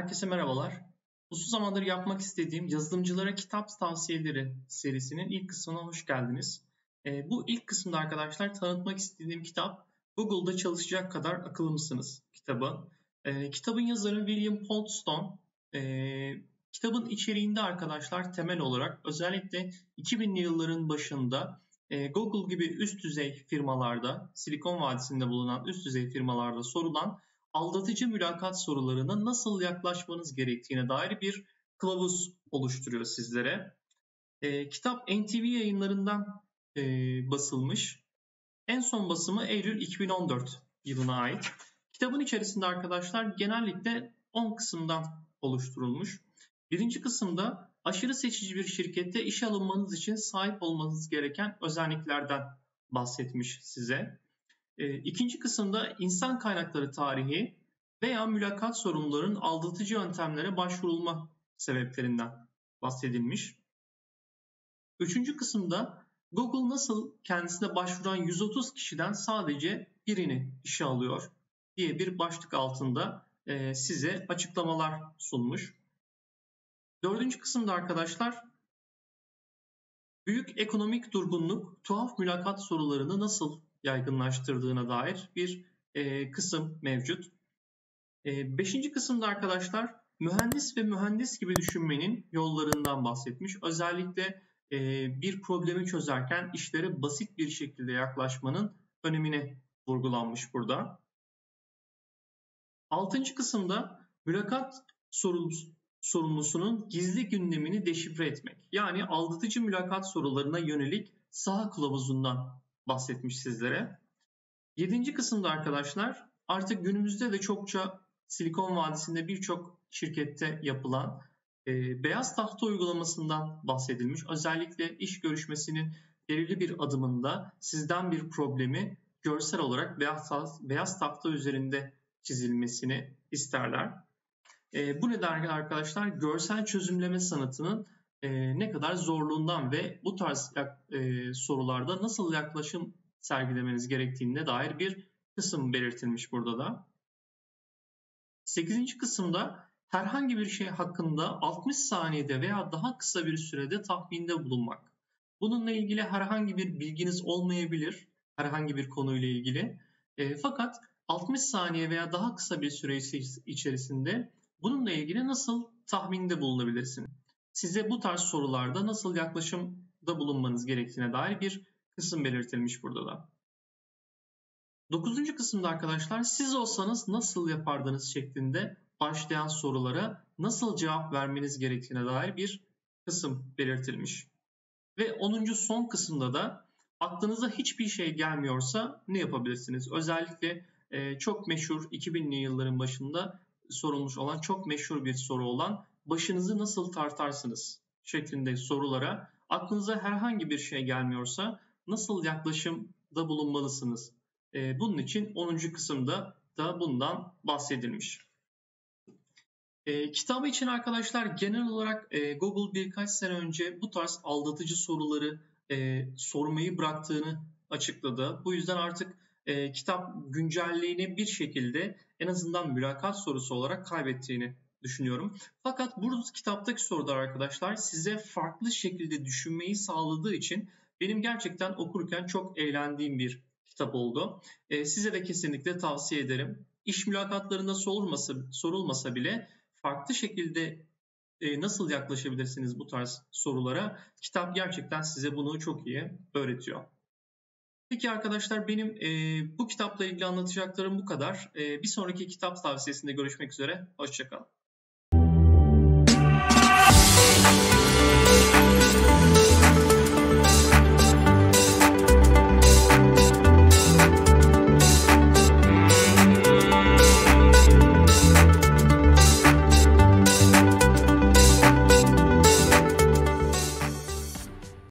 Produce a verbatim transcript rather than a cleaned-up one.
Herkese merhabalar. Uzun zamandır yapmak istediğim yazılımcılara kitap tavsiyeleri serisinin ilk kısmına hoş geldiniz. E, bu ilk kısımda arkadaşlar tanıtmak istediğim kitap Google'da Çalışacak Kadar Akıllı Mısınız kitabı. E, kitabın yazarı William Poulston. E, kitabın içeriğinde arkadaşlar temel olarak özellikle iki binli yılların başında e, Google gibi üst düzey firmalarda, Silikon Vadisi'nde bulunan üst düzey firmalarda sorulan aldatıcı mülakat sorularına nasıl yaklaşmanız gerektiğine dair bir kılavuz oluşturuyor sizlere. E, kitap N T V yayınlarından e, basılmış. En son basımı Eylül iki bin on dört yılına ait. Kitabın içerisinde arkadaşlar genellikle on kısımdan oluşturulmuş. Birinci kısımda aşırı seçici bir şirkette işe alınmanız için sahip olmanız gereken özelliklerden bahsetmiş size. E, ikinci kısımda insan kaynakları tarihi veya mülakat sorunlarının aldatıcı yöntemlere başvurulma sebeplerinden bahsedilmiş. Üçüncü kısımda Google nasıl kendisine başvuran yüz otuz kişiden sadece birini işe alıyor diye bir başlık altında e, size açıklamalar sunmuş. Dördüncü kısımda arkadaşlar büyük ekonomik durgunluk tuhaf mülakat sorularını nasıl yaygınlaştırdığına dair bir e, kısım mevcut. E, beşinci kısımda arkadaşlar mühendis ve mühendis gibi düşünmenin yollarından bahsetmiş. Özellikle e, bir problemi çözerken işlere basit bir şekilde yaklaşmanın önemine vurgulanmış burada. Altıncı kısımda mülakat sorumlusunun gizli gündemini deşifre etmek. Yani aldatıcı mülakat sorularına yönelik saha kılavuzundan bahsetmiş sizlere. Yedinci kısımda arkadaşlar artık günümüzde de çokça Silikon Vadisi'nde birçok şirkette yapılan e, beyaz tahta uygulamasından bahsedilmiş. Özellikle iş görüşmesinin belirli bir adımında sizden bir problemi görsel olarak beyaz, beyaz tahta üzerinde çizilmesini isterler. E, bu nedenle arkadaşlar görsel çözümleme sanatının e, ne kadar zorluğundan ve bu tarz e, sorularda nasıl yaklaşım sergilemeniz gerektiğine dair bir kısım belirtilmiş burada da. sekizinci kısımda herhangi bir şey hakkında altmış saniyede veya daha kısa bir sürede tahminde bulunmak. Bununla ilgili herhangi bir bilginiz olmayabilir, herhangi bir konuyla ilgili. E, fakat altmış saniye veya daha kısa bir süre içerisinde bununla ilgili nasıl tahminde bulunabilirsiniz? Size bu tarz sorularda nasıl yaklaşımda bulunmanız gerektiğine dair bir kısım belirtilmiş burada da. Dokuzuncu kısımda arkadaşlar siz olsanız nasıl yapardınız şeklinde başlayan sorulara nasıl cevap vermeniz gerektiğine dair bir kısım belirtilmiş. Ve onuncu son kısımda da aklınıza hiçbir şey gelmiyorsa ne yapabilirsiniz? Özellikle e, çok meşhur iki binli yılların başında sorulmuş olan çok meşhur bir soru olan başınızı nasıl tartarsınız şeklinde sorulara aklınıza herhangi bir şey gelmiyorsa nasıl yaklaşımda bulunmalısınız? Ee, bunun için onuncu kısımda da bundan bahsedilmiş. Ee, kitabı için arkadaşlar genel olarak e, Google birkaç sene önce bu tarz aldatıcı soruları e, sormayı bıraktığını açıkladı. Bu yüzden artık e, kitap güncelliğini bir şekilde en azından mülakat sorusu olarak kaybettiğini düşünüyorum. Fakat bu kitaptaki sorular arkadaşlar size farklı şekilde düşünmeyi sağladığı için benim gerçekten okurken çok eğlendiğim bir kitap oldu. E, size de kesinlikle tavsiye ederim. İş mülakatlarında sorulmasa, sorulmasa bile farklı şekilde e, nasıl yaklaşabilirsiniz bu tarz sorulara? Kitap gerçekten size bunu çok iyi öğretiyor. Peki arkadaşlar benim e, bu kitapla ilgili anlatacaklarım bu kadar. E, bir sonraki kitap tavsiyesinde görüşmek üzere. Hoşça kalın.